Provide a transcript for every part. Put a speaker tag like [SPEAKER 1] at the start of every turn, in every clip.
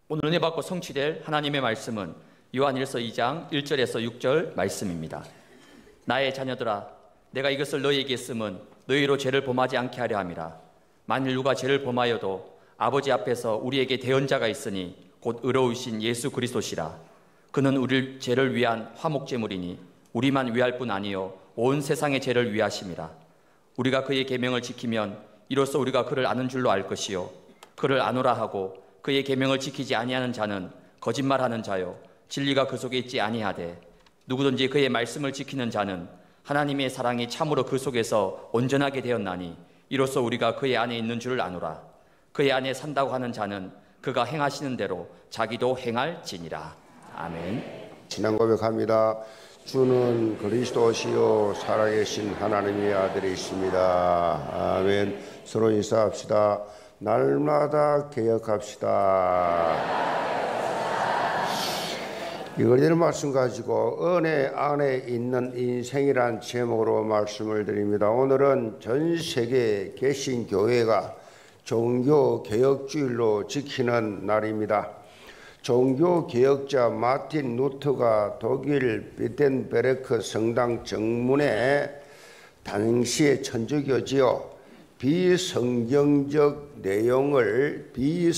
[SPEAKER 1] 오늘 은혜 받고 성취될 하나님의 말씀은 요한일서 2장 1절에서 6절 말씀입니다. 나의 자녀들아, 내가 이것을 너희에게 쓰면 너희로 죄를 범하지 않게 하려 함이라. 만일 누가 죄를 범하여도 아버지 앞에서 우리에게 대언자가 있으니 곧 의로우신 예수 그리스도시라. 그는 우리 죄를 위한 화목제물이니 우리만 위할 뿐 아니요 온 세상의 죄를 위하심이라. 우리가 그의 계명을 지키면 이로써 우리가 그를 아는 줄로 알 것이요 그를 아노라 하고 그의 계명을 지키지 아니하는 자는 거짓말하는 자요 진리가 그 속에 있지 아니하되 누구든지 그의 말씀을 지키는 자는 하나님의 사랑이 참으로 그 속에서 온전하게 되었나니 이로써 우리가 그의 안에 있는 줄을 아노라. 그의 안에 산다고 하는 자는 그가 행하시는 대로 자기도 행할지니라. 아멘.
[SPEAKER 2] 신앙 고백합니다. 주는 그리스도시요 살아계신 하나님의 아들이십니다. 아멘. 서로 인사합시다. 날마다 개혁합시다. 이거리는 말씀 가지고 은혜 안에 있는 인생이란 제목으로 말씀을 드립니다. 오늘은 전 세계 개신교회가 종교개혁주일로 지키는 날입니다. 종교개혁자 마틴 루터가 독일 비텐베르크 성당 정문에 당시의 천주교지요 비성경적 내용을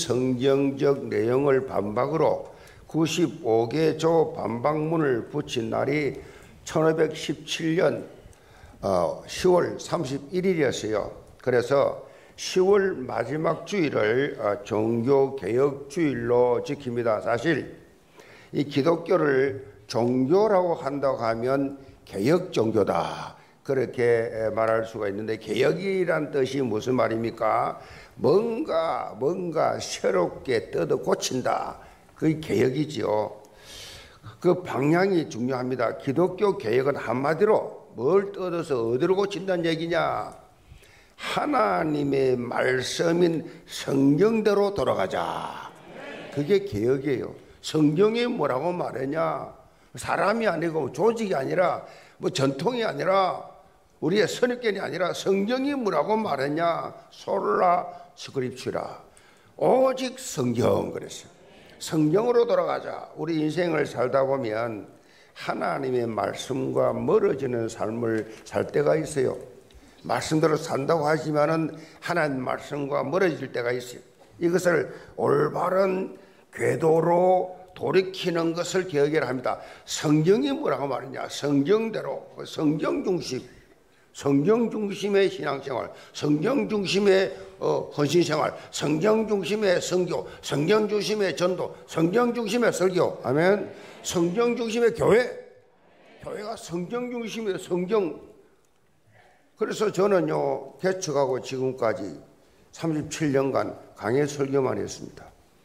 [SPEAKER 2] 반박으로 95개조 반박문을 붙인 날이 1517년 10월 31일이었어요. 그래서 10월 마지막 주일을 종교개혁주일로 지킵니다. 사실 이 기독교를 종교라고 한다고 하면 개혁종교다 그렇게 말할 수가 있는데, 개혁이란 뜻이 무슨 말입니까? 뭔가 새롭게 뜯어 고친다, 그게 개혁이지요. 그 방향이 중요합니다. 기독교 개혁은 한마디로 뭘 뜯어서 어디로 고친다는 얘기냐? 하나님의 말씀인 성경대로 돌아가자. 그게 개혁이에요. 성경이 뭐라고 말하냐? 사람이 아니고 조직이 아니라 뭐 전통이 아니라 우리의 선입견이 아니라 성경이 뭐라고 말하냐? 솔라 스크립추라. 오직 성경. 그랬어요. 성경으로 돌아가자. 우리 인생을 살다 보면 하나님의 말씀과 멀어지는 삶을 살 때가 있어요. 말씀대로 산다고 하지만은 하나님 말씀과 멀어질 때가 있어요. 이것을 올바른 궤도로 돌이키는 것을 개혁이라 합니다. 성경이 뭐라고 말하냐? 성경대로, 성경 중심의 신앙생활, 성경 중심의 헌신생활, 성경 중심의 선교, 성경 중심의 전도, 성경 중심의 설교. 아멘. 성경 중심의 교회가 성경 중심의 성경. 그래서 저는요, 개척하고 지금까지 37년간 강해 설교만 했습니다.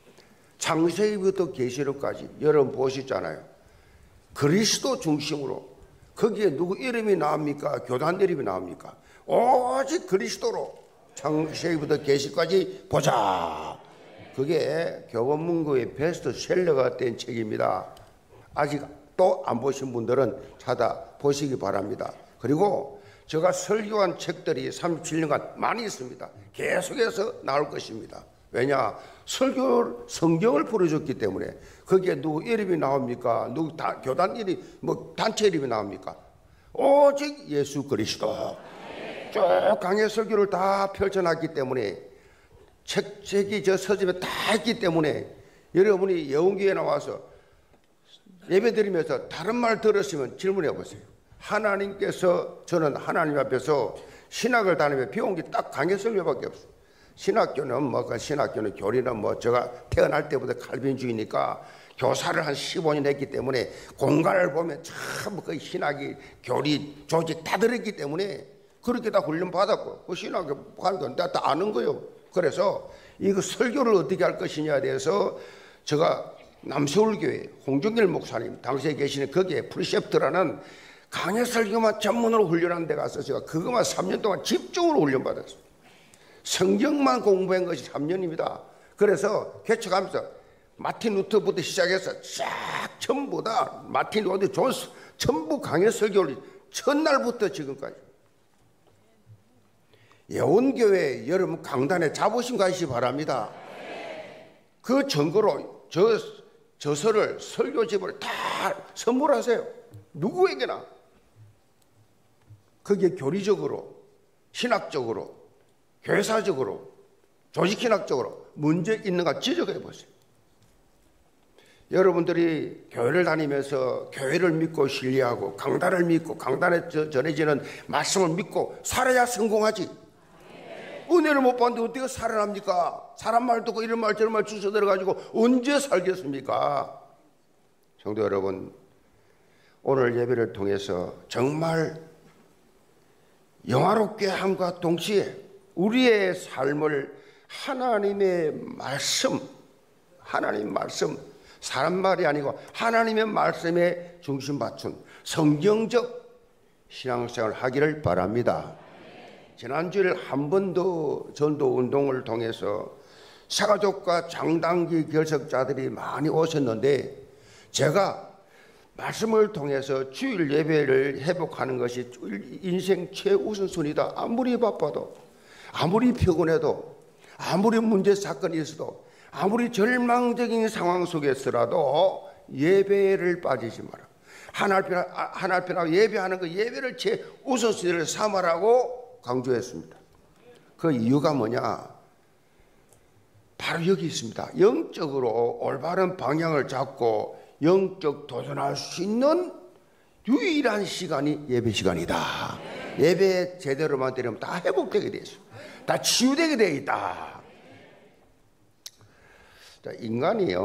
[SPEAKER 2] 창세기부터 계시록까지 여러분 보시잖아요. 그리스도 중심으로. 거기에 누구 이름이 나옵니까? 교단 이름이 나옵니까? 오직 그리스도로 창세기부터 계시까지 보자. 그게 교보문고의 베스트셀러가 된 책입니다. 아직 또 안 보신 분들은 찾아보시기 바랍니다. 그리고 제가 설교한 책들이 37년간 많이 있습니다. 계속해서 나올 것입니다. 왜냐? 성경을 풀어줬기 때문에. 거기에 누구 이름이 나옵니까? 누구 교단 이름, 단체 이름이 나옵니까? 오직 예수 그리스도. 쭉 강해 설교를 다 펼쳐놨기 때문에, 책이 저 서점에 다 있기 때문에, 여러분이 예언교회에 나와서 예배드리면서 다른 말 들었으면 질문해 보세요. 하나님께서, 저는 하나님 앞에서 신학을 다니며 배운 게 딱 강해 설교밖에 없어요. 신학교는 신학교는 교리는 제가 태어날 때부터 칼빈주의니까 교사를 한 15년 했기 때문에 공간을 보면 참 그 신학이 교리 조직 다 들었기 때문에 그렇게 다 훈련 받았고, 그 신학교 가니까 다 아는 거예요. 그래서 이거 설교를 어떻게 할 것이냐에 대해서 제가 남서울교회 홍정길 목사님 당시에 계시는 거기에 프리셉트라는 강해 설교만 전문으로 훈련한 데 가서 제가 그것만 3년 동안 집중으로 훈련받았어요. 성경만 공부한 것이 3년입니다. 그래서 개척하면서 마틴 루터부터 시작해서 쫙 전부 다 마틴 루터 존스 전부 강해 설교를 첫날부터 지금까지. 예원교회 여러분 강단에 자부심 가시기 바랍니다. 그 증거로 저서를 설교집을 다 선물하세요. 누구에게나. 그게 교리적으로, 신학적으로, 교사적으로, 조직신학적으로 문제 있는가 지적해 보세요. 여러분들이 교회를 다니면서 교회를 믿고 신뢰하고 강단을 믿고 강단에 전해지는 말씀을 믿고 살아야 성공하지. 은혜를 못 받는데 어떻게 살아납니까? 사람 말 듣고 이런 말 저런 말 주워들어가지고 언제 살겠습니까? 성도 여러분, 오늘 예배를 통해서 정말 영화롭게 함과 동시에 우리의 삶을 하나님의 말씀, 사람 말이 아니고 하나님의 말씀에 중심 맞춘 성경적 신앙생활을 하기를 바랍니다. 지난주에 한 번 더 전도 운동을 통해서 사가족과 장단기 결석자들이 많이 오셨는데 제가 말씀을 통해서 주일 예배를 회복하는 것이 인생 최우선순위다. 아무리 바빠도, 아무리 피곤해도, 아무리 문제 사건이 있어도, 아무리 절망적인 상황 속에서라도 예배를 빠지지 마라. 하나님께 예배하는 그 예배를 최우선순위를 삼으라고 강조했습니다. 그 이유가 뭐냐? 바로 여기 있습니다. 영적으로 올바른 방향을 잡고 영적 도전할 수 있는 유일한 시간이 예배 시간이다. 예배 제대로만 드리면 다 회복되게 되어 있어요. 다 치유되게 되어 있다. 자, 인간이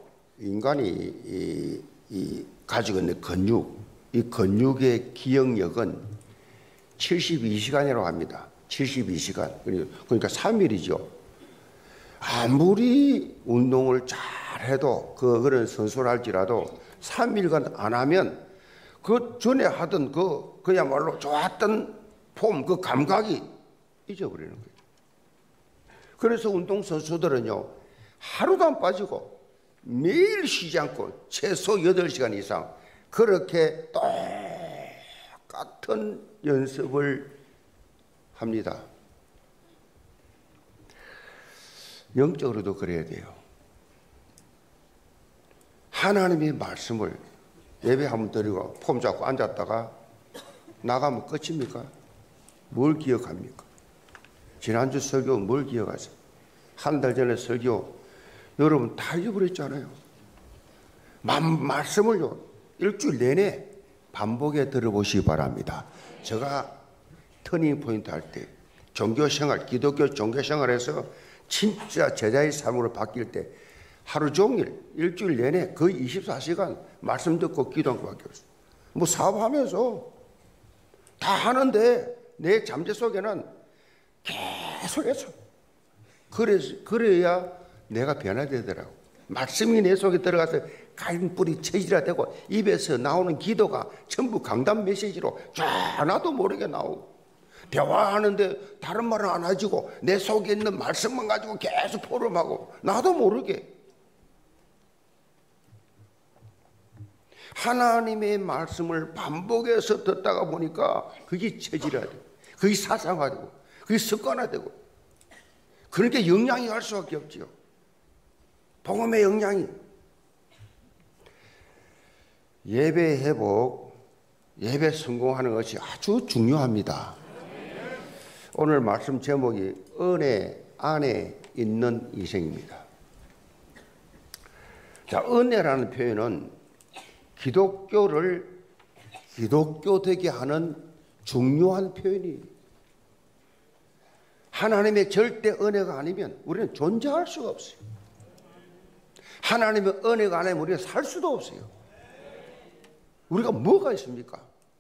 [SPEAKER 2] 가지고 있는 근육, 이 근육의 기억력은 72시간이라고 합니다. 72시간. 그러니까 3일이죠. 아무리 운동을 잘해도 그런 선수를 할지라도 3일간 안 하면 그 전에 하던 그야말로 좋았던 폼, 그 감각이 잊어버리는 거예요. 그래서 운동선수들은요, 하루도 안 빠지고 매일 쉬지 않고 최소 8시간 이상 그렇게 똑같은 연습을 합니다. 영적으로도 그래야 돼요. 하나님의 말씀을 예배 한번 드리고 폼 잡고 앉았다가 나가면 끝입니까? 뭘 기억합니까? 지난주 설교 뭘 기억하세요? 한 달 전에 설교 여러분 다 잊어버렸잖아요. 말씀을요 일주일 내내 반복해 들어보시기 바랍니다. 제가 터닝 포인트 할 때 종교생활, 기독교 종교생활에서 진짜 제자의 삶으로 바뀔 때 하루 종일 일주일 내내 거의 24시간 말씀 듣고 기도한 것밖에 없어요. 뭐 사업하면서 다 하는데 내 잠재 속에는 계속해서 그래야 내가 변화되더라고. 말씀이 내 속에 들어가서 갈등 뿌리 체질화되고 입에서 나오는 기도가 전부 강단 메시지로 쫙 나도 모르게 나오고 대화하는데 다른 말은 안 하지고 내 속에 있는 말씀만 가지고 계속 포럼하고 나도 모르게 하나님의 말씀을 반복해서 듣다가 보니까 그게 체질화되고 그게 사상화되고 그게 습관화되고 그러니까 영향이 갈 수밖에 없지요. 복음의 영향이. 예배 회복, 예배 성공하는 것이 아주 중요합니다. 오늘 말씀 제목이 은혜 안에 있는 인생입니다. 자, 은혜라는 표현은 기독교를 기독교 되게 하는 중요한 표현이에요. 하나님의 절대 은혜가 아니면 우리는 존재할 수가 없어요. 하나님의 은혜가 아니면 우리가 살 수도 없어요. 우리가 뭐가 있습니까?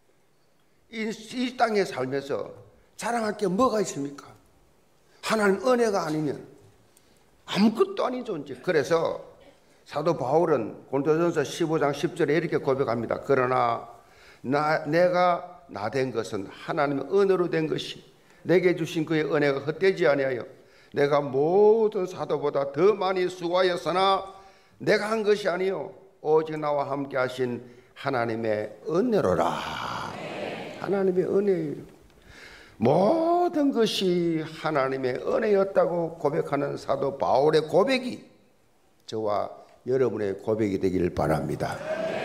[SPEAKER 2] 이 땅에 살면서 자랑할 게 뭐가 있습니까? 하나님 은혜가 아니면 아무것도 아닌 존재. 그래서 사도 바울은 고린도전서 15장 10절에 이렇게 고백합니다. 그러나 내가 나 된 것은 하나님의 은혜로 된 것이 내게 주신 그의 은혜가 헛되지 아니하여 내가 모든 사도보다 더 많이 수고하였으나 내가 한 것이 아니요 오직 나와 함께 하신 하나님의 은혜로라. 하나님의 은혜예요. 모든 것이 하나님의 은혜였다고 고백하는 사도 바울의 고백이 저와 여러분의 고백이 되기를 바랍니다.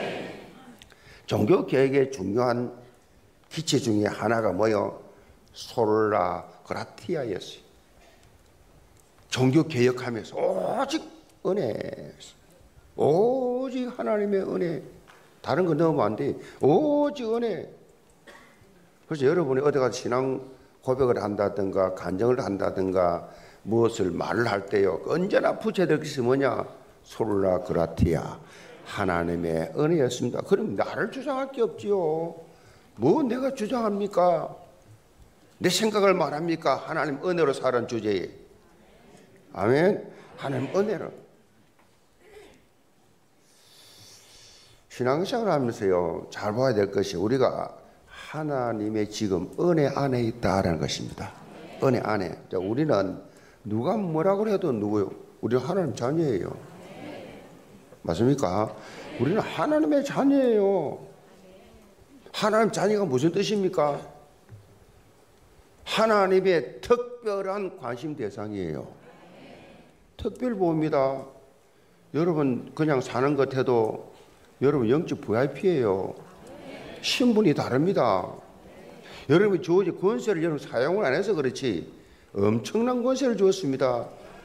[SPEAKER 2] 종교개혁의 중요한 기체 중에 하나가 뭐요? 솔라 그라티아였어요. 종교개혁하면서 오직 은혜, 오직 하나님의 은혜, 다른 거 넣으면 안 돼. 오직 은혜. 그래서 여러분이 어디 가서 신앙 고백을 한다든가 간증을 한다든가 무엇을 말을 할 때요, 언제나 붙여야 될 것이 뭐냐? 솔라 그라티아, 하나님의 은혜였습니다. 그럼 나를 주장할 게 없지요. 뭐 내가 주장합니까? 내 생각을 말합니까? 하나님 은혜로 사는 주제에. 아멘. 하나님 은혜로. 신앙생활을 하면서요, 잘 봐야 될 것이 우리가 하나님의 지금 은혜 안에 있다라는 것입니다. 은혜 안에. 우리는 누가 뭐라고 해도 누구요? 우리는 하나님 자녀예요. 맞습니까? 우리는 하나님의 자녀예요. 하나님 자녀가 무슨 뜻입니까? 하나님의 특별한 관심 대상이에요. 특별보호입니다. 여러분 그냥 사는 것 해도 여러분 영적 VIP예요. 신분이 다릅니다. 여러분이 주어진 권세를 여러분 사용을 안 해서 그렇지 엄청난 권세를 주었습니다.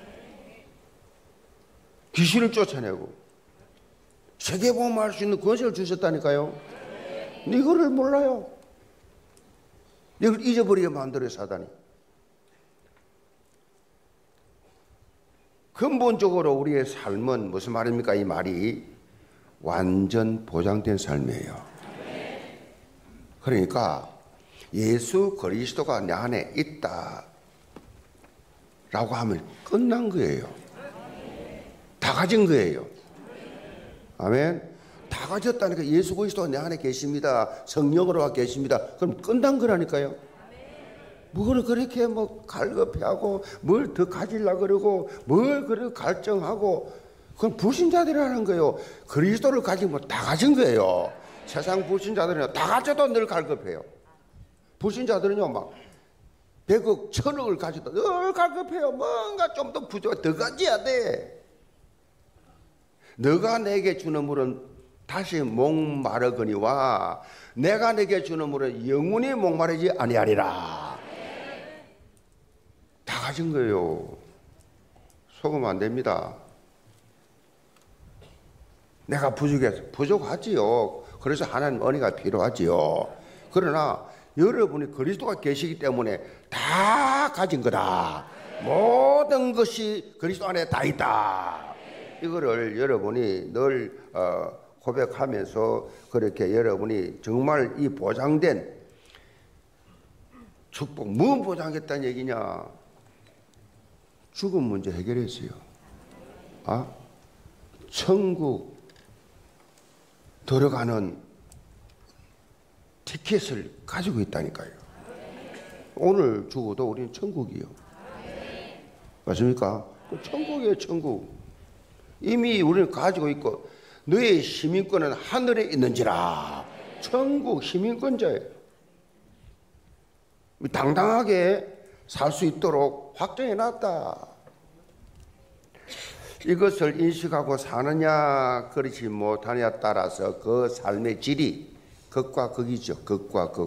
[SPEAKER 2] 귀신을 쫓아내고 세계보험할 수 있는 권세를 주셨다니까요. 이거를 몰라요. 이걸 잊어버리게 만들어요, 사단이. 근본적으로 우리의 삶은 무슨 말입니까? 이 말이 완전 보장된 삶이에요. 그러니까 예수 그리스도가 내 안에 있다 라고 하면 끝난 거예요. 다 가진 거예요. 아멘. 다 가졌다니까. 예수 그리스도가 내 안에 계십니다. 성령으로 계십니다. 그럼 끝난 거라니까요. 뭘 그렇게 뭐 갈급해하고 뭘 더 가지려고 그러고 뭘 그렇게 갈증하고, 그건 불신자들이라는 거예요. 그리스도를 가지면 다 가진 거예요. 세상 불신자들은요, 다 가져도 늘 갈급해요. 불신자들은요, 막 100억, 1000억을 가져도 늘 갈급해요. 뭔가 좀 더 부족해. 더 가져야 돼. 너가 내게 주는 물은 다시 목마르거니와 내가 내게 주는 물은 영원히 목마르지 아니하리라. 다 가진 거예요. 속으면 안 됩니다. 내가 부족해서 부족하지요. 그래서 하나님 은혜가 필요하지요. 그러나 여러분이 그리스도가 계시기 때문에 다 가진 거다. 모든 것이 그리스도 안에 다 있다. 이거를 여러분이 늘 고백하면서 그렇게 여러분이 정말 이 보장된 축복, 뭐 보장했다는 얘기냐? 죽음 문제 해결했어요. 천국 들어가는 티켓을 가지고 있다니까요. 오늘 죽어도 우리는 천국이요. 맞습니까? 천국이에요, 천국. 이미 우리는 가지고 있고, 너의 시민권은 하늘에 있는지라. 천국 시민권자예요. 당당하게 살 수 있도록 확정해 놨다. 이것을 인식하고 사느냐 그렇지 못하느냐에 따라서 그 삶의 질이 극과 극이죠. 극과 극.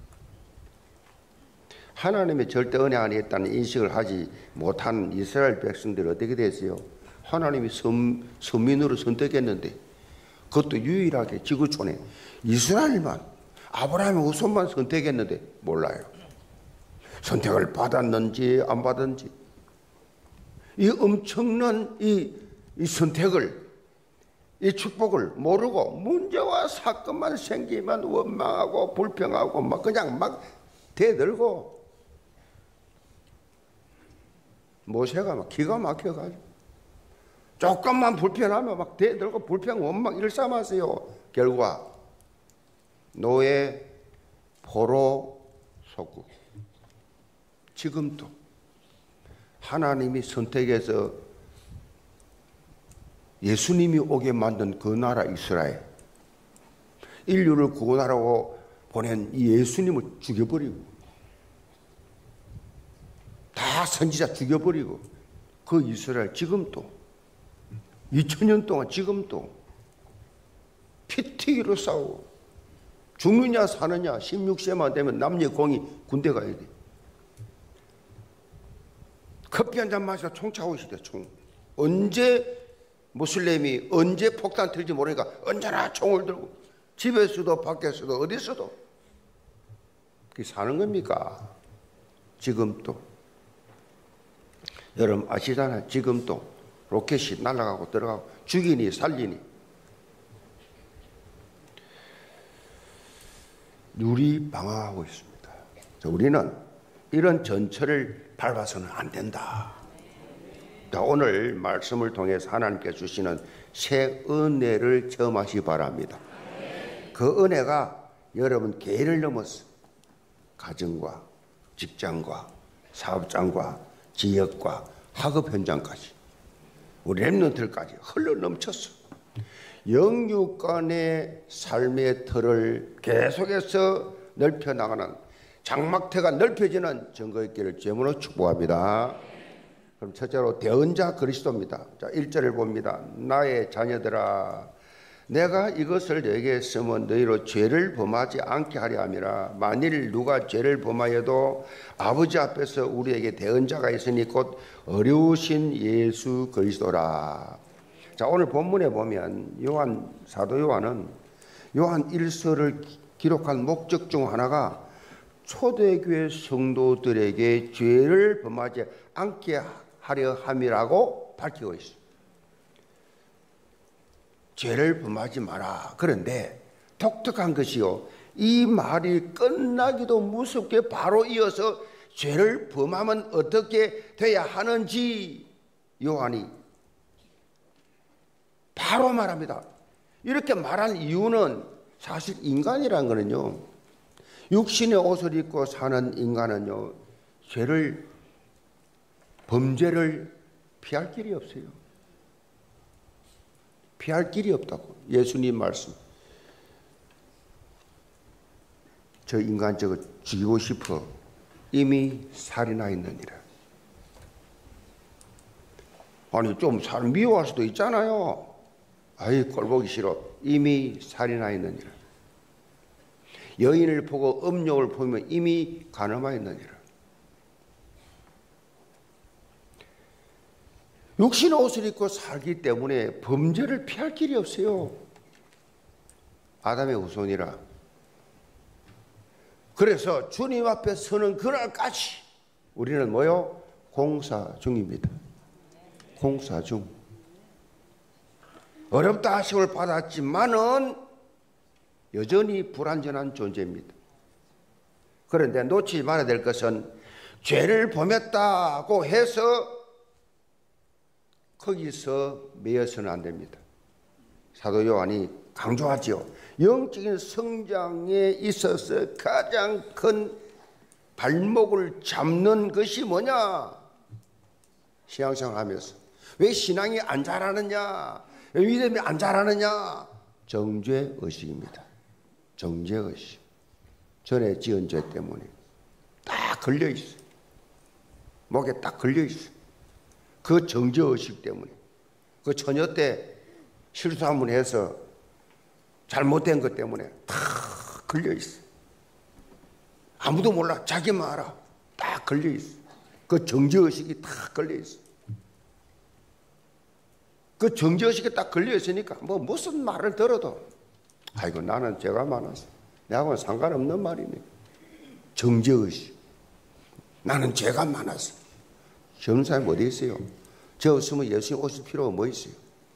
[SPEAKER 2] 하나님의 절대 은혜 안에 있다는 인식을 하지 못한 이스라엘 백성들이 어떻게 됐어요? 하나님이 선민으로 선택했는데, 그것도 유일하게 지구촌에 이스라엘만, 아브라함의 후손만 선택했는데 몰라요. 선택을 받았는지 안 받았는지. 이 엄청난 이 선택을, 이 축복을 모르고 문제와 사건만 생기면 원망하고 불평하고 막 그냥 막 대들고, 모세가 막 기가 막혀가지고 조금만 불편하면 막 대들고 불평 원망 일삼았어요. 결과 노예 포로 속국. 지금도 하나님이 선택해서 예수님이 오게 만든 그 나라 이스라엘, 인류를 구원하라고 보낸 이 예수님을 죽여버리고, 다 선지자 죽여버리고, 그 이스라엘 지금도 2000년 동안 지금도 피튀기로 싸우고 죽느냐 사느냐 16세만 되면 남녀 공이 군대 가야 돼. 커피 한 잔 마시다 총 차고 시대 총. 언제 무슬림이 언제 폭탄 틀지 모르니까 언제나 총을 들고 집에서도 밖에서도 어디서도 그게 사는 겁니까? 지금도 여러분 아시잖아요. 지금도 로켓이 날아가고 들어가고 죽이니 살리니 누리 방황하고 있습니다. 우리는 이런 전철을 밟아서는 안 된다. 자, 오늘 말씀을 통해서 하나님께 주시는 새 은혜를 체험하시기 바랍니다. 그 은혜가 여러분 개인을 넘어서 가정과 직장과 사업장과 지역과 학업 현장까지 우리 랩런트들까지 흘러 넘쳤어. 영육간의 삶의 틀을 계속해서 넓혀나가는 장막태가 넓혀지는 증거의 길을 제물로 축복합니다. 그럼 첫째로 대언자 그리스도입니다. 자, 1절을 봅니다. 나의 자녀들아 내가 이것을 너에게 쓰면 너희로 죄를 범하지 않게 하려 함이라. 만일 누가 죄를 범하여도 아버지 앞에서 우리에게 대언자가 있으니 곧 어려우신 예수 그리스도라. 자, 오늘 본문에 보면 사도 요한은 요한 1서를 기록한 목적 중 하나가 초대교회 성도들에게 죄를 범하지 않게 하려 함이라고 밝히고 있어요. 죄를 범하지 마라. 그런데 독특한 것이요, 이 말이 끝나기도 무섭게 바로 이어서 죄를 범하면 어떻게 돼야 하는지 요한이 바로 말합니다. 이렇게 말한 이유는 사실 인간이라는 거는요, 육신의 옷을 입고 사는 인간은요, 범죄를 피할 길이 없어요. 피할 길이 없다고. 예수님 말씀. 저 인간 저거 죽이고 싶어 이미 살이나 있느니라. 아니 좀 사람 미워할 수도 있잖아요. 아이 꼴보기 싫어 이미 살이나 있느니라. 여인을 보고 음욕을 보면 이미 간음하였느니라. 육신의 옷을 입고 살기 때문에 범죄를 피할 길이 없어요. 아담의 후손이라. 그래서 주님 앞에 서는 그날까지 우리는 뭐요? 공사 중입니다. 공사 중. 어렵다 하심을 받았지만은 여전히 불완전한 존재입니다. 그런데 놓치지 말아야 될 것은 죄를 범했다고 해서 거기서 매여서는 안 됩니다. 사도 요한이 강조하지요. 영적인 성장에 있어서 가장 큰 발목을 잡는 것이 뭐냐? 신앙생활 하면서 왜 신앙이 안 자라느냐? 왜 믿음이 안 자라느냐? 정죄의식입니다. 정죄의식. 전에 지은 죄 때문에 딱 걸려있어요. 목에 딱 걸려있어요. 그 정죄의식 때문에, 그 처녀 때 실수 한번 해서 잘못된 것 때문에 다 걸려있어. 아무도 몰라. 자기만 알아. 딱 걸려있어. 그 정죄의식이 딱 걸려있어. 그 정죄의식이 딱 걸려있으니까 뭐 무슨 말을 들어도 아이고 나는 죄가 많아서 내하고는 상관없는 말이네. 정죄의식. 나는 죄가 많아서. 전사님 어디 있어요? 저 없으면 예수님 오실 필요가 뭐 있어요?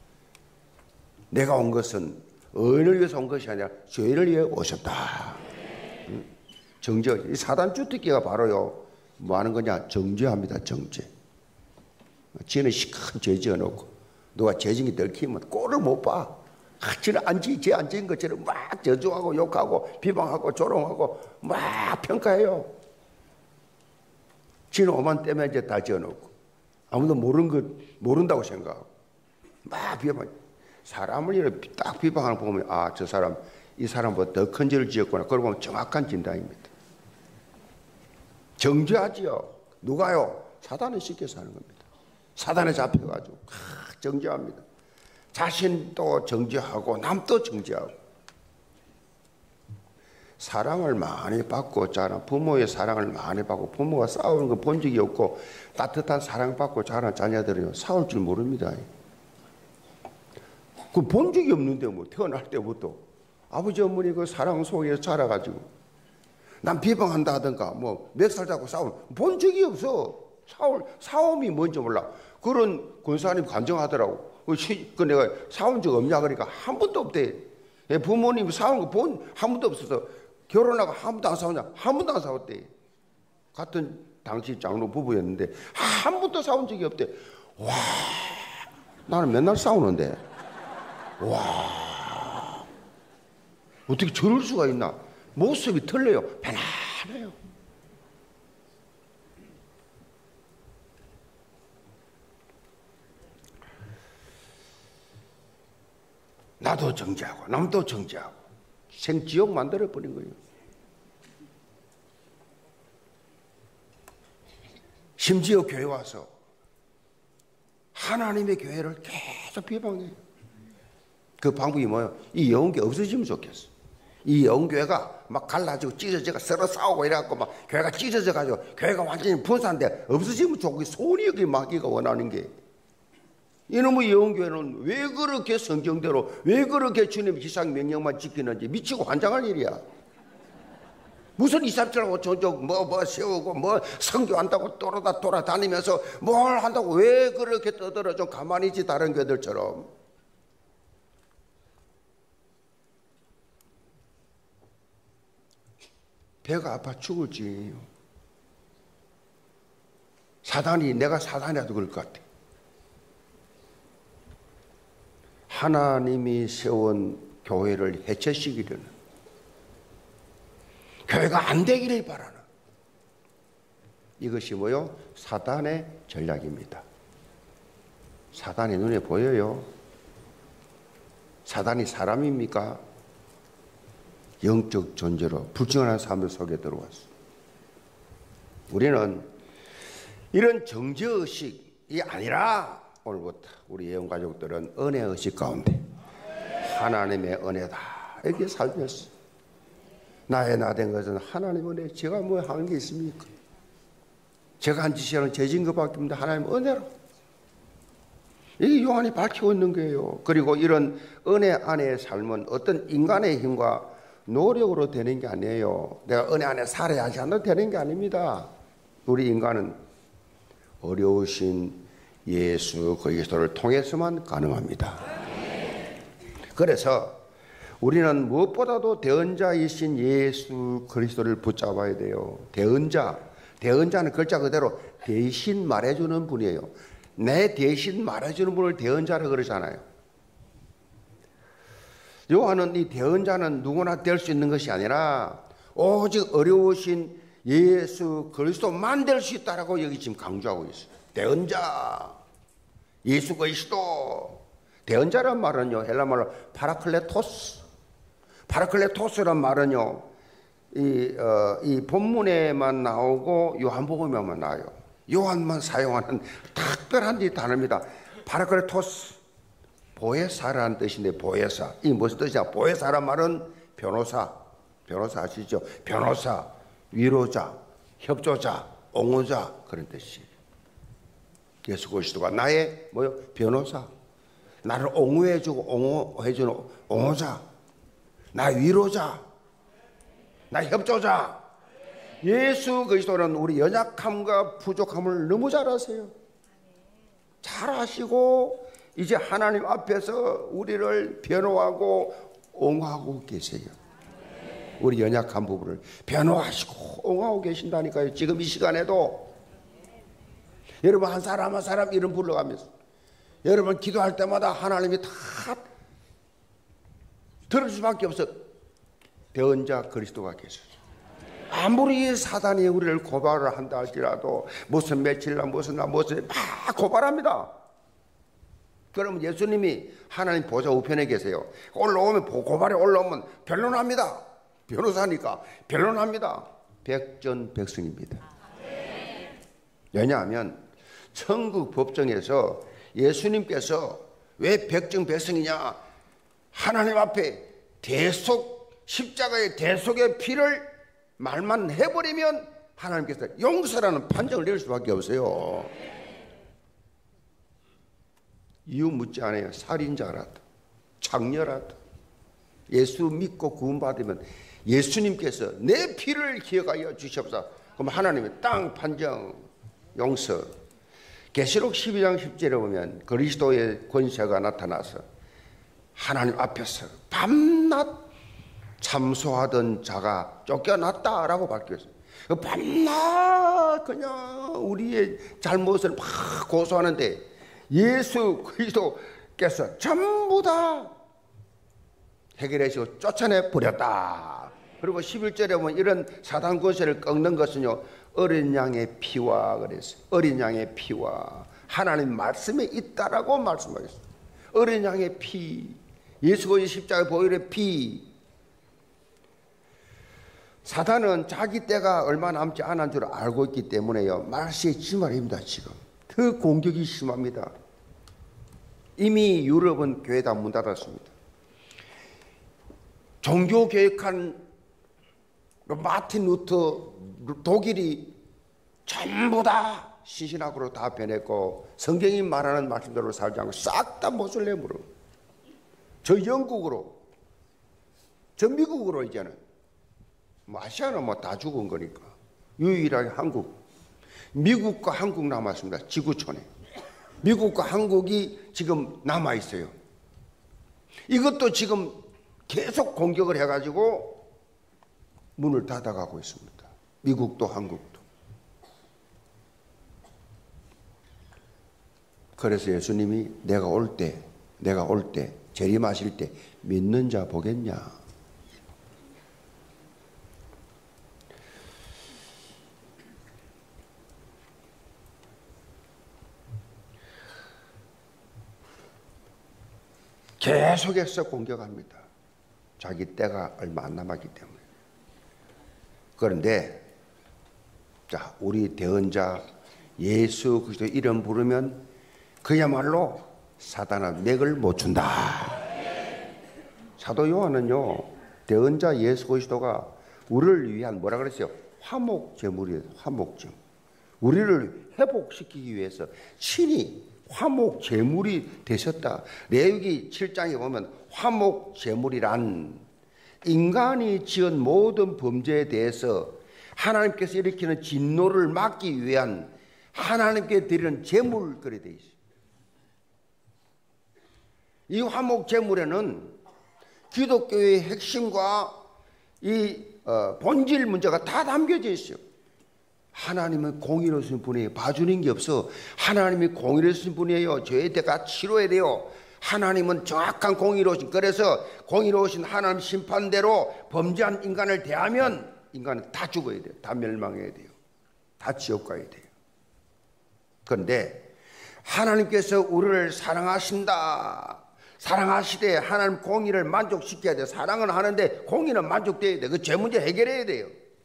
[SPEAKER 2] 내가 온 것은 의를 위해서 온 것이 아니라 죄를 위해 오셨다. 정죄. 이 사단 주특기가 바로요, 뭐 하는 거냐? 정죄합니다. 정죄. 지는 시큰 죄 지어놓고 누가 죄진이 들키면 꼴을 못 봐. 지는 죄 안 지은 것처럼 막 저주하고 욕하고 비방하고 조롱하고 막 평가해요. 지는 오만 때문에 이제 다 지어놓고 아무도 모른다고 생각하고 막 비방. 사람을 이렇게 딱 비방하는 거 보면 아, 저 사람 이 사람보다 더 큰 죄를 지었구나. 그걸 보면 정확한 진단입니다. 정죄하지요. 누가요? 사단에 시켜서 하는 겁니다. 사단에 잡혀가지고 정죄합니다. 자신도 정죄하고 남도 정죄하고 사랑을 많이 받고 자란 부모의 사랑을 많이 받고 부모가 싸우는 거 본 적이 없고 따뜻한 사랑받고 자란 자녀들은 싸울 줄 모릅니다. 그 본 적이 없는데 뭐 태어날 때부터 아버지 어머니 그 사랑 속에서 자라가지고 난 비방한다 하든가 뭐 멱살 잡고 싸우는 본 적이 없어. 싸움이 뭔지 몰라. 그런 권사님 간증하더라고. 그 내가 싸운 적 없냐 그러니까 한 번도 없대. 부모님 싸운 거 한 번도 없어서 결혼하고 한 번도 안 싸우냐? 한 번도 안 싸웠대. 같은 당시 장로 부부였는데 한 번도 싸운 적이 없대. 와, 나는 맨날 싸우는데. 와, 어떻게 저럴 수가 있나? 모습이 틀려요. 편안해요. 나도 정죄하고 남도 정죄하고 생지옥 만들어버린 거예요. 심지어 교회 와서 하나님의 교회를 계속 비방해요. 그 방법이 뭐예요? 이 영혼교회 없어지면 좋겠어. 이 영혼교회가 막 갈라지고 찢어져가 서로 싸우고 이래갖고 막 교회가 찢어져가지고 교회가 완전히 분산돼 없어지면 좋고 소원이 여기 마귀가 원하는 게 이놈의 영혼교회는 왜 그렇게 성경대로 왜 그렇게 주님의 기상 명령만 지키는지 미치고 환장할 일이야. 무슨 237하고 저쪽 뭐 세우고 뭐 선교한다고 돌아다니면서 뭘 한다고 왜 그렇게 떠들어 좀 가만히 있지 다른 교회들처럼. 배가 아파 죽을지 내가 사단이라도 그럴 것 같아. 하나님이 세운 교회를 해체시키려는 교회가 안 되기를 바라는 이것이 뭐요? 사단의 전략입니다. 사단의 눈에 보여요? 사단이 사람입니까? 영적 존재로 불정한 삶을 속에 들어왔어. 우리는 이런 정죄의식이 아니라 오늘부터 우리 예언가족들은 은혜의식 가운데 하나님의 은혜다 이렇게 살면서 나의 나 된 것은 하나님 은혜. 제가 뭐 하는 게 있습니까? 제가 한 짓이라는 죄진 것밖에 없는데 하나님 은혜로 이게 요한이 밝히고 있는 거예요. 그리고 이런 은혜 안의 삶은 어떤 인간의 힘과 노력으로 되는 게 아니에요. 내가 은혜 안에 살아야 하지 않아도 되는 게 아닙니다. 우리 인간은 어려우신 예수 그리스도를 통해서만 가능합니다. 그래서 우리는 무엇보다도 대언자이신 예수 그리스도를 붙잡아야 돼요. 대언자는 글자 그대로 대신 말해주는 분이에요. 내 대신 말해주는 분을 대언자라 그러잖아요. 요한은 이 대언자는 누구나 될 수 있는 것이 아니라 오직 어려우신 예수 그리스도만 될 수 있다라고 여기 지금 강조하고 있어요. 대언자, 예수 그리스도. 대언자란 말은요, 헬라말로 파라클레토스란 말은요, 이 본문에만 나오고 요한복음에만 나와요. 요한만 사용하는 특별한 이 단어입니다. 파라클레토스, 보혜사라는 뜻인데 보혜사. 이 무슨 뜻이냐? 보혜사란 말은 변호사 아시죠? 변호사, 위로자, 협조자, 옹호자 그런 뜻이에요. 예수 그리스도가 나의 뭐요? 변호사. 나를 옹호해주고 옹호해주는 옹호자. 나 위로자. 나 협조자. 예수 그리스도는 우리 연약함과 부족함을 너무 잘 아세요. 잘 아시고 이제 하나님 앞에서 우리를 변호하고 옹호하고 계세요. 우리 연약한 부분을 변호하시고 옹호하고 계신다니까요. 지금 이 시간에도 여러분 한 사람 한 사람 이름 불러가면서 여러분 기도할 때마다 하나님이 다 들을 수밖에 없어. 대언자 그리스도가 계셔요. 아무리 사단이 우리를 고발을 한다 할지라도 무슨 며칠 날 무슨 날 무슨 막 고발합니다. 그러면 예수님이 하나님 보좌 우편에 계세요. 올라오면 고발에 올라오면 변론합니다. 변호사니까 변론합니다. 백전백승입니다. 왜냐하면 천국 법정에서 예수님께서 왜 백증백성이냐? 하나님 앞에 십자가의 대속의 피를 말만 해버리면 하나님께서 용서라는 판정을 내릴 수밖에 없어요. 이유 묻지 않아요. 살인자라도 장녀라도 예수 믿고 구원받으면 예수님께서 내 피를 기억하여 주시옵소서. 그럼 하나님의 땅 판정 용서. 계시록 12장 10절에 보면 그리스도의 권세가 나타나서 하나님 앞에서 밤낮 참소하던 자가 쫓겨났다라고 밝혔어요. 밤낮 그냥 우리의 잘못을 막 고소하는데 예수 그리스도께서 전부 다 해결하시고 쫓아내 버렸다. 그리고 11절에 보면 이런 사단 권세를 꺾는 것은요, 어린 양의 피와 그랬어요. 어린 양의 피와 하나님 말씀에 있다라고 말씀하셨어요. 어린 양의 피, 예수 그리스도의 십자가 보혈의 피. 사단은 자기 때가 얼마 남지 않은 줄 알고 있기 때문에요, 말씀이 말입니다. 지금 더 공격이 심합니다. 이미 유럽은 교회 다 문 닫았습니다. 종교 개혁한 마틴 루터 독일이 전부 다 신신학으로 다 변했고 성경이 말하는 말씀대로 살지 않고 싹 다 모슬렘으로, 저 영국으로, 저 미국으로, 이제는 아시아는 뭐 다 죽은 거니까 유일하게 한국, 미국과 한국 남았습니다. 지구촌에 미국과 한국이 지금 남아 있어요. 이것도 지금 계속 공격을 해가지고 문을 닫아가고 있습니다. 미국도 한국도. 그래서 예수님이 내가 올 때 재림하실 때 믿는 자 보겠냐. 계속해서 공격합니다. 자기 때가 얼마 안 남았기 때문에. 그런데 자, 우리 대언자 예수 그리스도 이름 부르면 그야말로 사단은 맥을 못 준다. 사도 요한은요, 대언자 예수 그리스도가 우리를 위한 뭐라 그랬어요? 화목제물이에요. 화목제물. 우리를 회복시키기 위해서 친히 화목제물이 되셨다. 레위기 7장에 보면 화목제물이란 인간이 지은 모든 범죄에 대해서 하나님께서 일으키는 진노를 막기 위한 하나님께 드리는 제물, 그래 되어 있어요. 이 화목제물에는 기독교의 핵심과 이 본질 문제가 다 담겨져 있어요. 하나님은 공의로우신 분이에요. 봐주는 게 없어. 하나님이 공의로우신 분이에요. 죄의 대가 치러야 돼요. 하나님은 정확한 공의로우신, 그래서 공의로우신 하나님 심판대로 범죄한 인간을 대하면 인간은 다 죽어야 돼요. 다 멸망해야 돼요. 다 지옥 가야 돼요. 그런데 하나님께서 우리를 사랑하신다. 사랑하시되 하나님 공의를 만족시켜야 돼요. 사랑은 하는데 공의는 만족돼야 돼요. 그 죄 문제 해결해야 돼요.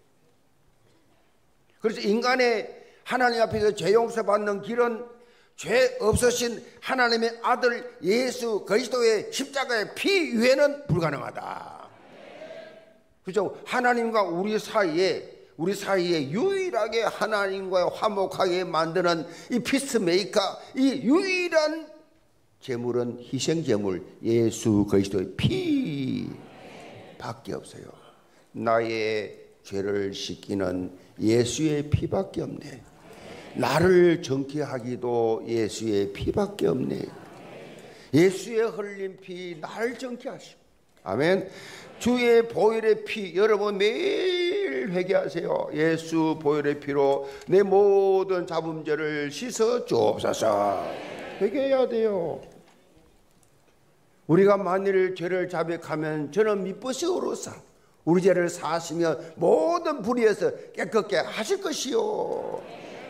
[SPEAKER 2] 그래서 인간의 하나님 앞에서 죄 용서받는 길은 죄 없으신 하나님의 아들 예수 그리스도의 십자가의 피 위에는 불가능하다. 그렇죠? 하나님과 우리 사이에 유일하게 하나님과 화목하게 만드는 이 피스메이커, 이 유일한 제물은 희생제물 예수 그리스도의 피밖에 없어요. 나의 죄를 씻기는 예수의 피밖에 없네. 나를 정케하기도 예수의 피밖에 없네. 예수의 흘린 피 나를 정케하시고. 아멘. 주의 보혈의 피, 여러분 매일 회개하세요. 예수 보혈의 피로 내 모든 잡음죄를 씻어 주옵소서. 회개해야 돼요. 우리가 만일 죄를 자백하면 저는 미쁘시오로사 우리 죄를 사하시며 모든 불의에서 깨끗게 하실 것이요.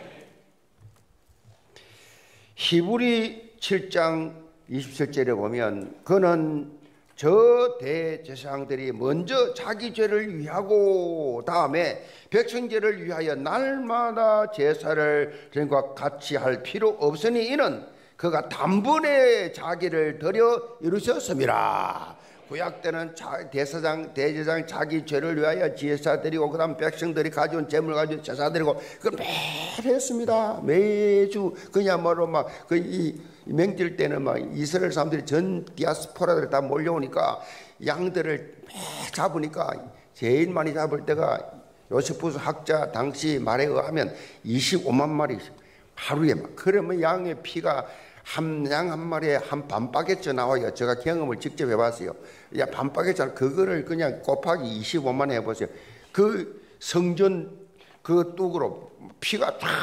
[SPEAKER 2] 히브리 7장 27절에 보면 그는 저 대제사장들이 먼저 자기 죄를 위하고 다음에 백성죄를 위하여 날마다 제사를 전과 같이 할 필요 없으니 이는 그가 단번에 자기를 드려 이루셨습니다. 구약 때는 대제사장 자기 죄를 위하여 제사 드리고 그 다음 백성들이 가져온 재물 가지고 제사 드리고 그걸 매일 했습니다. 매주 그야말로 막 이 맹절 때는 막 이스라엘 사람들이 전 디아스포라들 다 몰려오니까 양들을 매일 잡으니까 제일 많이 잡을 때가 요세푸스 학자 당시 말에 의하면 25만 마리 하루에 막. 그러면 양의 피가 양 한 마리에 한 반바게트 나와요. 제가 경험을 직접 해봤어요. 야, 반바게트 그거를 그냥 곱하기 25만 해보세요. 그 성전 그 뚝으로 피가 다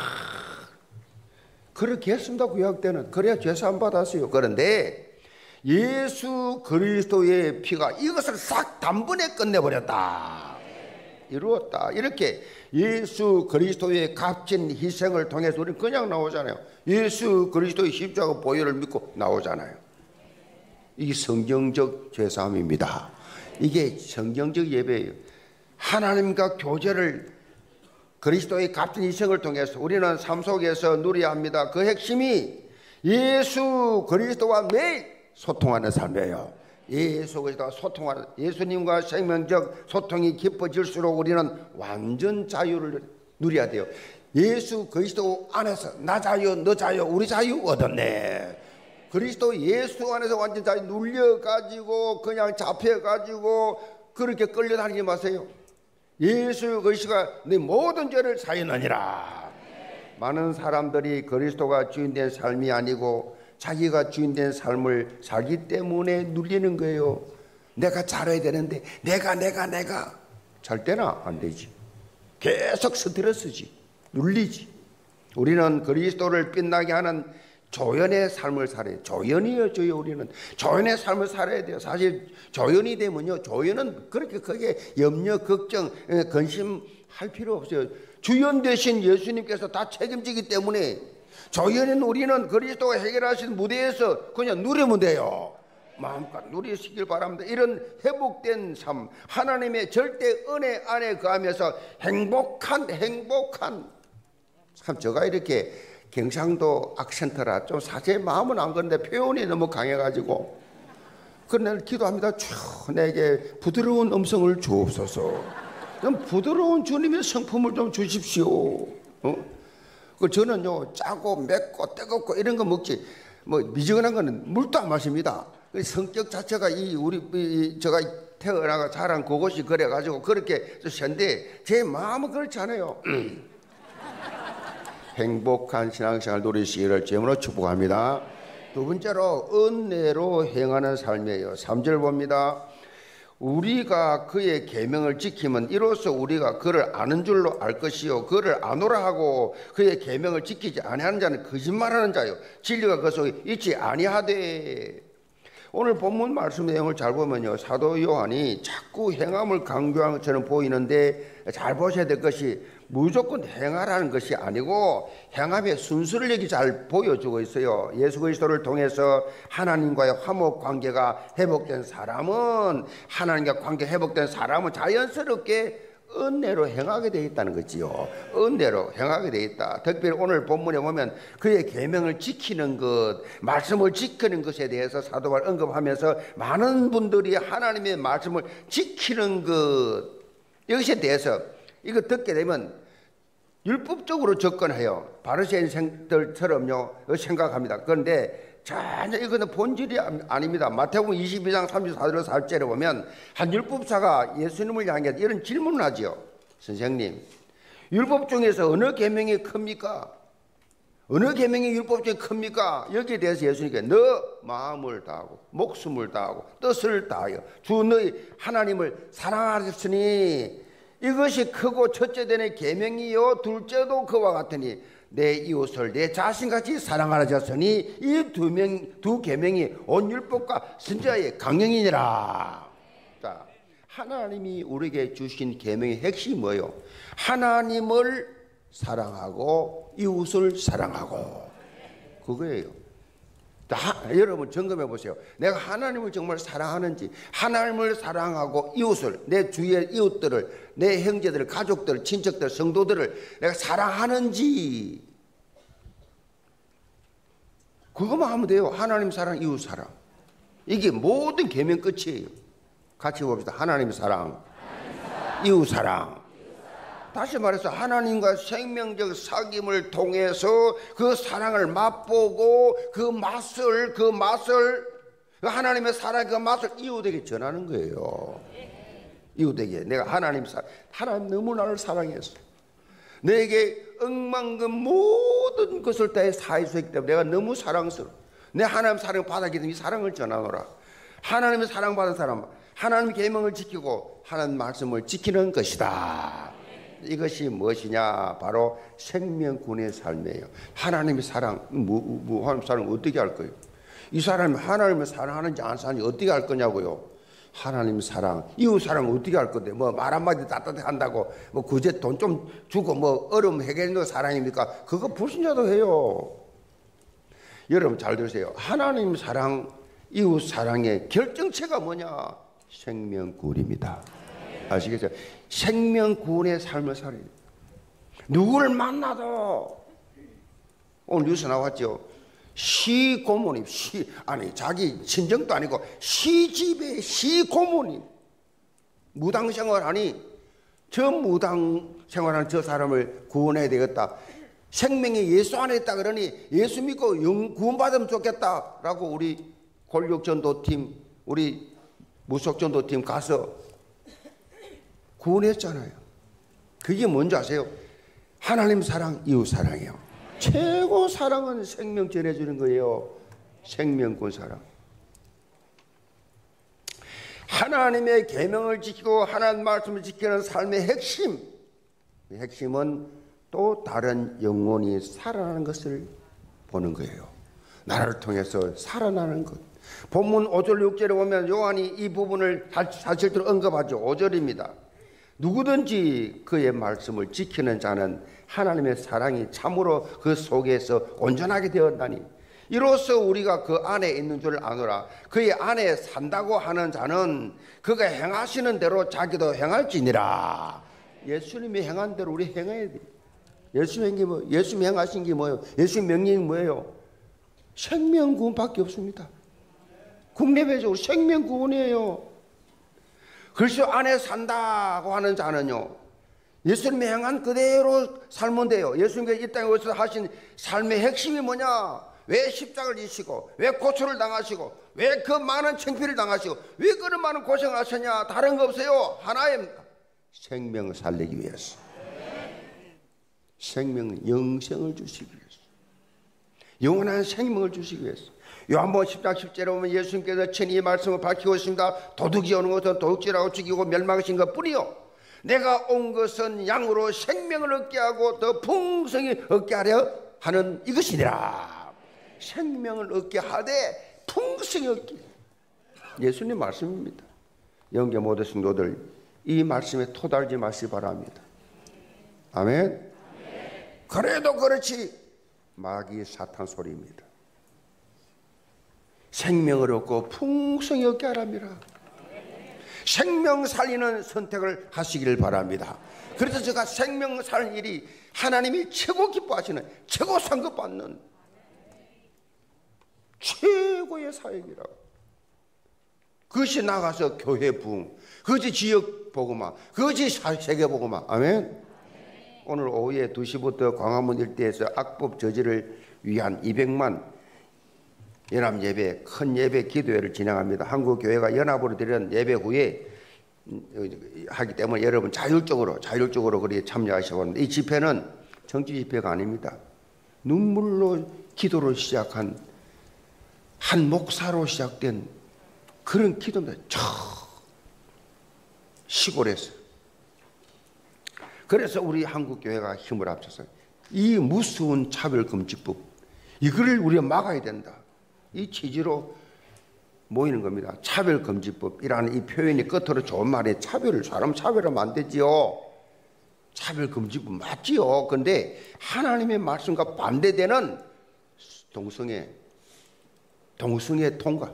[SPEAKER 2] 그렇게 했습니다. 구약 때는. 그래야 죄사함 받았어요. 그런데 예수 그리스도의 피가 이것을 싹 단번에 끝내버렸다. 이루었다. 이렇게 예수 그리스도의 값진 희생을 통해서 우리는 그냥 나오잖아요. 예수 그리스도의 십자가 보혈을 믿고 나오잖아요. 이게 성경적 죄사함입니다. 이게 성경적 예배예요. 하나님과 교제를 그리스도의 값진 희생을 통해서 우리는 삶 속에서 누려야 합니다. 그 핵심이 예수 그리스도와 매일 소통하는 삶이에요. 예수 그리스도와 소통하는, 예수님과 생명적 소통이 깊어질수록 우리는 완전 자유를 누려야 돼요. 예수 그리스도 안에서 나 자유 너 자유 우리 자유 얻었네. 그리스도 예수 안에서 완전 자유 눌려가지고 그냥 잡혀가지고 그렇게 끌려다니지 마세요. 예수 그리스도가 네 모든 죄를 사하였느니라. 많은 사람들이 그리스도가 주인된 삶이 아니고 자기가 주인된 삶을 살기 때문에 눌리는 거예요. 내가 잘해야 되는데 내가 잘 되나? 안 되지. 계속 스트레스지. 눌리지. 우리는 그리스도를 빛나게 하는 조연의 삶을 살아야 돼요. 조연이에요. 우리는 조연의 삶을 살아야 돼요. 사실 조연이 되면요, 조연은 그렇게 크게 염려, 걱정, 근심할 필요 없어요. 주연 되신 예수님께서 다 책임지기 때문에 조연인 우리는 그리스도가 해결하신 무대에서 그냥 누리면 돼요. 마음껏 누리시길 바랍니다. 이런 회복된 삶, 하나님의 절대 은혜 안에 거하면서 행복한 참 제가 이렇게 경상도 악센터라 좀 사실 마음은 안 그런데 표현이 너무 강해가지고 그런데 기도합니다. 주 내게 부드러운 음성을 주옵소서. 좀 부드러운 주님의 성품을 좀 주십시오. 저는요 짜고 맵고 뜨겁고 이런 거 먹지 뭐 미지근한 거는 물도 안 마십니다. 성격 자체가 제가 태어나가 자란 그곳이 그래가지고 그렇게 했는데 제 마음은 그렇지 않아요. 행복한 신앙생활 누리시기를 주님으로 축복합니다. 두 번째로 은혜로 행하는 삶이에요. 3절 봅니다. 우리가 그의 계명을 지키면 이로써 우리가 그를 아는 줄로 알 것이요 그를 아노라 하고 그의 계명을 지키지 아니하는 자는 거짓말하는 자요 진리가 그 속에 있지 아니하되. 오늘 본문 말씀 내용을 잘 보면요, 사도 요한이 자꾸 행함을 강조하는 것처럼 보이는데 잘 보셔야 될 것이 무조건 행하라는 것이 아니고 행함의 순수를 여기 잘 보여주고 있어요. 예수 그리스도를 통해서 하나님과의 화목 관계가 회복된 사람은, 하나님과 관계 회복된 사람은 자연스럽게 은혜로 행하게 되어 있다는 거지요. 은혜로 행하게 되어 있다. 특별히 오늘 본문에 보면 그의 계명을 지키는 것, 말씀을 지키는 것에 대해서 사도 바울 언급하면서 많은 분들이 하나님의 말씀을 지키는 것, 이것에 대해서 이거 듣게 되면 율법적으로 접근해요. 바리새인들처럼요 생각합니다. 그런데 전혀 이거는 본질이 아닙니다. 마태복음 22장 34절 4절에 보면 한 율법사가 예수님을 향해 이런 질문을 하죠. 선생님, 율법 중에서 어느 계명이 큽니까? 어느 계명이 율법 중에 큽니까? 여기에 대해서 예수님께 너 마음을 다하고 목숨을 다하고 뜻을 다하여 주 너희 하나님을 사랑하셨으니 이것이 크고 첫째 되는 계명이요 둘째도 그와 같으니 내 이웃을 내 자신같이 사랑하셨으니 이 두 계명이 온 율법과 선지자의 강령이니라. 자, 하나님이 우리에게 주신 계명의 핵심이 뭐예요? 하나님을 사랑하고 이웃을 사랑하고, 그거예요. 여러분 점검해 보세요. 내가 하나님을 정말 사랑하는지, 하나님을 사랑하고 이웃을, 내 주위의 이웃들을, 내 형제들을, 가족들, 친척들, 성도들을 내가 사랑하는지. 그것만 하면 돼요. 하나님 사랑, 이웃 사랑. 이게 모든 계명 끝이에요. 같이 봅시다. 하나님 사랑, 이웃 사랑. 다시 말해서 하나님과 생명적 사귐을 통해서 그 사랑을 맛보고 그 맛을 하나님의 사랑 그 맛을 이웃에게 전하는 거예요. 이웃에게 내가 하나님 너무 나를 사랑했어. 내게 억만금 모든 것을 다해 사해주었기 때문에 내가 너무 사랑스러워. 내 하나님 사랑을 받았기 때문에 이 사랑을 전하노라. 하나님의 사랑받은 사람, 하나님의 계명을 지키고 하나님 말씀을 지키는 것이다. 이것이 무엇이냐? 바로 생명군의 삶이에요. 하나님의 사랑, 하나님의 사랑 어떻게 할 거예요? 이 사람이 하나님을 사랑하는지 안 사랑하는지 어떻게 할 거냐고요? 하나님 사랑, 이웃 사랑 어떻게 할 건데? 뭐 말 한마디 따뜻하게 한다고 뭐 그제 돈 좀 주고 뭐 어려움 해결하는 거 사랑입니까? 그거 불신자도 해요. 여러분 잘 들으세요. 하나님 사랑, 이웃 사랑의 결정체가 뭐냐? 생명구원입니다. 아시겠어요? 생명구원의 삶을 살아야 돼요. 누구를 만나도 오늘 뉴스 나왔죠. 시고모님, 자기 친정도 아니고 시집의 시고모님 무당 생활하니 저 무당 생활하는 저 사람을 구원해야 되겠다. 생명이 예수 안에 있다 그러니 예수 믿고 구원받으면 좋겠다라고 우리 권력전도팀, 우리 무속전도팀 가서 구원했잖아요. 그게 뭔지 아세요? 하나님 사랑, 이웃 사랑이에요. 최고 사랑은 생명 전해주는 거예요. 생명권 사랑. 하나님의 계명을 지키고 하나님 말씀을 지키는 삶의 핵심. 핵심은 또 다른 영혼이 살아나는 것을 보는 거예요. 나를 통해서 살아나는 것. 본문 5절 6절에 보면 요한이 이 부분을 사실대로 언급하죠. 5절입니다. 누구든지 그의 말씀을 지키는 자는 하나님의 사랑이 참으로 그 속에서 온전하게 되었다니 이로써 우리가 그 안에 있는 줄 아노라. 그의 안에 산다고 하는 자는 그가 행하시는 대로 자기도 행할지니라. 예수님이 행한 대로 우리 행해야 돼요. 예수님이 행하신 게 뭐예요? 예수님 명령이 뭐예요? 생명구원밖에 없습니다. 국내배적으로 생명구원이에요. 그리스도 안에 산다고 하는 자는요, 예수님이 행한 그대로 살면 돼요. 예수님께서 이 땅에 오셔서 하신 삶의 핵심이 뭐냐? 왜 십자가를 지시고, 왜 고초를 당하시고, 왜 그 많은 창피를 당하시고, 왜 그런 많은 고생을 하셨냐? 다른 거 없어요. 하나입니다. 생명을 살리기 위해서. 생명은 영생을 주시기 위해서. 영원한 생명을 주시기 위해서. 요한복음 10장 10절에 보면 예수님께서 친히 이 말씀을 밝히고 있습니다. 도둑이 오는 것은 도둑질하고 죽이고 멸망하신 것뿐이요 내가 온 것은 양으로 생명을 얻게 하고 더 풍성히 얻게 하려 하는 이것이니라. 생명을 얻게 하되 풍성히 얻게. 예수님 말씀입니다. 영계 모든 성도들 이 말씀에 토달지 마시기 바랍니다. 아멘. 그래도 그렇지 마귀 사탄 소리입니다. 생명을 얻고 풍성히 얻게 하랍니다. 생명 살리는 선택을 하시기를 바랍니다. 그래서 제가 생명 살리는 일이 하나님이 최고 기뻐하시는, 최고 상급받는 최고의 사역이라고. 그것이 나가서 교회 부흥, 그것이 지역 복음화, 그것이 세계 복음화. 아멘. 오늘 오후에 2시부터 광화문 일대에서 악법 저지를 위한 200만 연합 예배, 큰 예배 기도회를 진행합니다. 한국 교회가 연합으로 드리는 예배 후에 하기 때문에 여러분 자율적으로 그렇게 참여하시고 합니다. 이 집회는 정치 집회가 아닙니다. 눈물로 기도를 시작한 한 목사로 시작된 그런 기도입니다. 저 시골에서. 그래서 우리 한국 교회가 힘을 합쳐서 이 무서운 차별금지법 이거를 우리가 막아야 된다. 이 취지로 모이는 겁니다. 차별금지법이라는 이 표현이 끝으로 좋은 말에 사람 차별하면 안 되지요. 차별금지법 맞지요. 근데 하나님의 말씀과 반대되는 동성애 통과.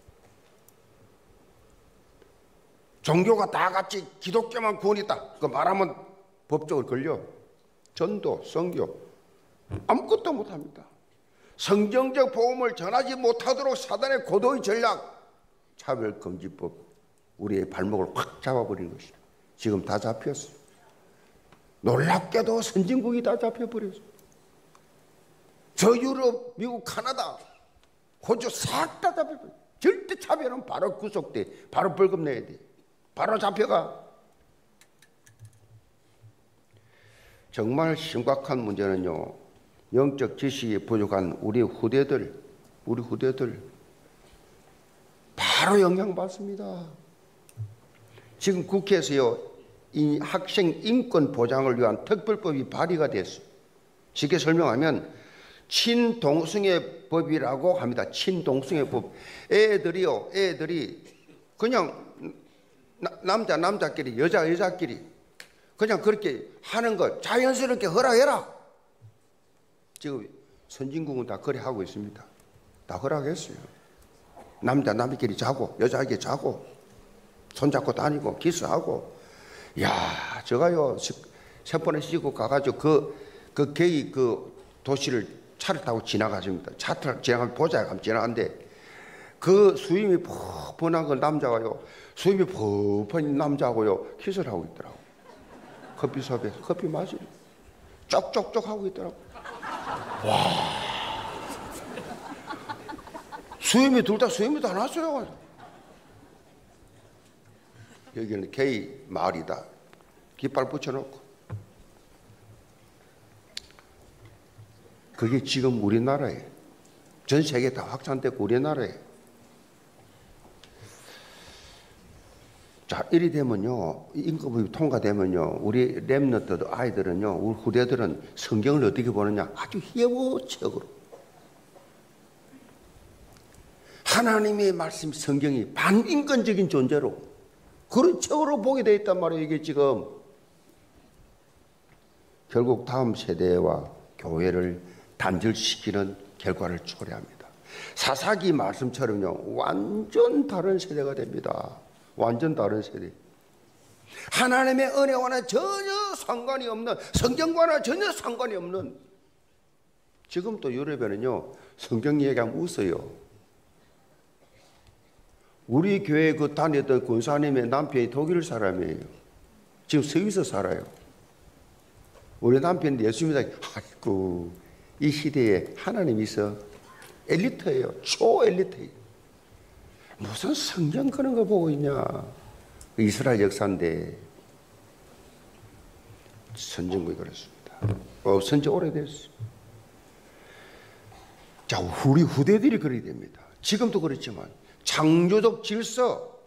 [SPEAKER 2] 종교가 다 같이 기독교만 구원이다. 그 말하면 법적으로 걸려. 전도, 선교 아무것도 못합니다. 성경적 복음을 전하지 못하도록 사단의 고도의 전략, 차별금지법, 우리의 발목을 확 잡아버린 것이다. 지금 다 잡혔어. 놀랍게도 선진국이 다 잡혀버렸어. 저 유럽, 미국, 카나다, 호주 싹 다 잡혀버렸어. 절대 차별은 바로 구속돼. 바로 벌금 내야 돼. 바로 잡혀가. 정말 심각한 문제는요, 영적 지식이 부족한 우리 후대들 바로 영향받습니다. 지금 국회에서요, 이 학생 인권 보장을 위한 특별법이 발의가 됐어요. 쉽게 설명하면 친동성애 법이라고 합니다. 친동성애 법. 애들이 그냥 남자끼리, 여자끼리 그냥 그렇게 하는 것 자연스럽게 허락해라. 지금 선진국은 다 그래 하고 있습니다. 다 허락했어요. 남자끼리 자고 여자끼리 자고 손잡고 다니고 키스하고. 야, 제가요 세번에 씻고 가가지고 그 게이 그 도시를 차를 타고 지나가십니다. 차를 지나가면 보자에 가면 지나가는데 그 수임이 뻔뻔한 그 남자가요, 수임이 뻔뻔한 남자하고요 키스를 하고 있더라고. 커피숍에서 커피 마시고 쪽쪽쪽 하고 있더라고. 와, 수임이 둘 다 수임이 다 났어요. 여기는 게이 마을이다. 깃발 붙여놓고. 그게 지금 우리나라에 전 세계 다 확산됐고 우리나라에. 자, 이리 되면요, 인권법이 통과되면요, 우리 렘넌트 아이들은요, 우리 후대들은 성경을 어떻게 보느냐? 아주 희애보적으로 하나님의 말씀 성경이 반인권적인 존재로 그런 책으로 보게 돼 있단 말이에요. 이게 지금 결국 다음 세대와 교회를 단절시키는 결과를 초래합니다. 사사기 말씀처럼요, 완전 다른 세대가 됩니다. 완전 다른 세대. 하나님의 은혜와는 전혀 상관이 없는, 성경과는 전혀 상관이 없는. 지금 또 유럽에는요, 성경 얘기하면 웃어요. 우리 교회 그 다녔던 권사님의 남편이 독일 사람이에요. 지금 스위스 살아요. 우리 남편이 예수 믿어. 아이고, 이 시대에 하나님이 있어. 엘리트예요. 초엘리트예요. 무슨 성경 그런 거 보고 있냐. 이스라엘 역사인데. 선진국이 그렇습니다. 선지 오래됐어요. 자, 우리 후대들이 그렇게 됩니다. 지금도 그렇지만 창조적 질서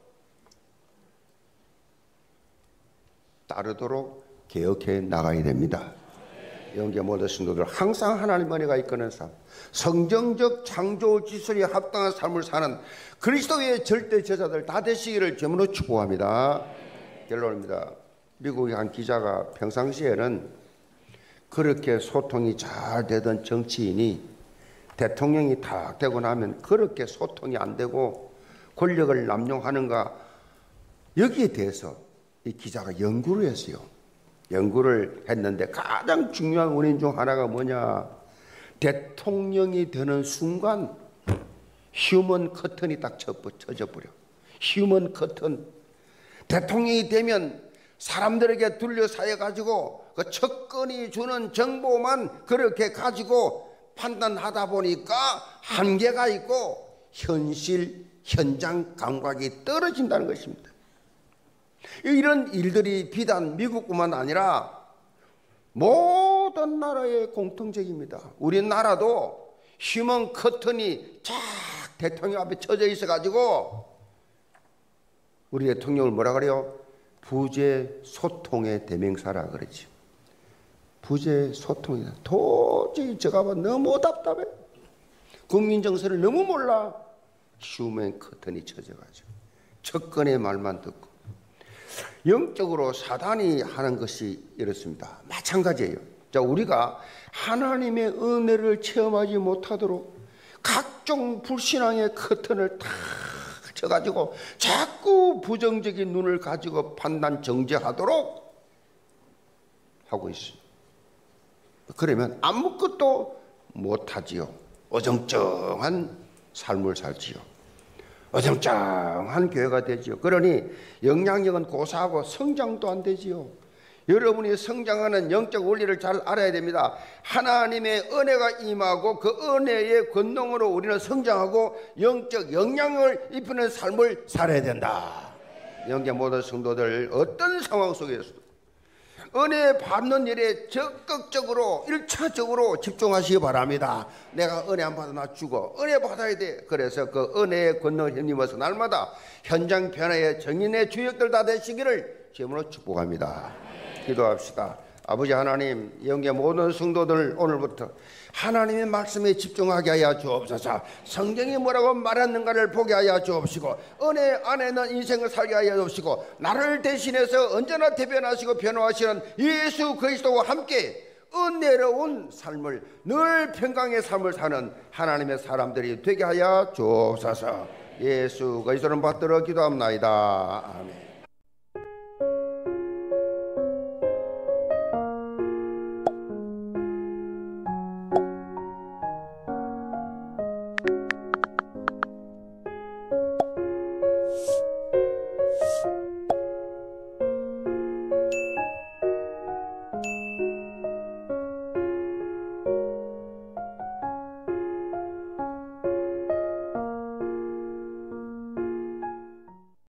[SPEAKER 2] 따르도록 개혁해 나가야 됩니다. 영계 모든 성도들 항상 하나님 은혜가 이끄는 삶, 성경적 창조 질서에 합당한 삶을 사는 그리스도의 절대 제자들 다 되시기를 주님으로 축복합니다. 결론입니다. 미국의 한 기자가 평상시에는 그렇게 소통이 잘 되던 정치인이 대통령이 탁 되고 나면 그렇게 소통이 안 되고 권력을 남용하는가, 여기에 대해서 이 기자가 연구를 했어요. 연구를 했는데 가장 중요한 원인 중 하나가 뭐냐, 대통령이 되는 순간 휴먼 커튼이 딱 쳐져 버려. 휴먼 커튼. 대통령이 되면 사람들에게 둘러싸여 가지고 그 척건이 주는 정보만 그렇게 가지고 판단하다 보니까 한계가 있고 현장 감각이 떨어진다는 것입니다. 이런 일들이 비단 미국뿐만 아니라 모든 나라의 공통적입니다. 우리나라도 휴먼 커튼이 쫙 대통령 앞에 쳐져 있어 가지고 우리 대통령을 뭐라 그래요? 부재 소통의 대명사라 그러지. 부재 소통이다. 도저히 저가 너무 답답해. 국민 정서를 너무 몰라. 휴먼 커튼이 쳐져 가지고 척건의 말만 듣고. 영적으로 사단이 하는 것이 이렇습니다. 마찬가지예요. 자, 우리가 하나님의 은혜를 체험하지 못하도록 각종 불신앙의 커튼을 탁 쳐가지고 자꾸 부정적인 눈을 가지고 판단 정죄하도록 하고 있어요. 그러면 아무것도 못하지요. 어정쩡한 삶을 살지요. 어정쩡한 교회가 되지요. 그러니 영향력은 고사하고 성장도 안 되지요. 여러분이 성장하는 영적 원리를 잘 알아야 됩니다. 하나님의 은혜가 임하고 그 은혜의 권능으로 우리는 성장하고 영적 영향을 입히는 삶을 살아야 된다. 영계 모든 성도들 어떤 상황 속에서도 은혜 받는 일에 적극적으로 1차적으로 집중하시기 바랍니다. 내가 은혜 안 받아 나 죽어. 은혜 받아야 돼. 그래서 그 은혜의 권능을 힘입어서 날마다 현장 변화의 정인의 주역들 다 되시기를 주님으로 축복합니다. 기도합시다. 아버지 하나님, 영계 모든 성도들 오늘부터 하나님의 말씀에 집중하게 하여 주옵소서. 성경이 뭐라고 말했는가를 보게 하여 주옵시고 은혜 안에는 인생을 살게 하여 주옵시고 나를 대신해서 언제나 대변하시고 변호하시는 예수 그리스도와 함께 은혜로운 삶을 늘 평강의 삶을 사는 하나님의 사람들이 되게 하여 주옵소서. 예수 그리스도를 받들어 기도합나이다. 아멘.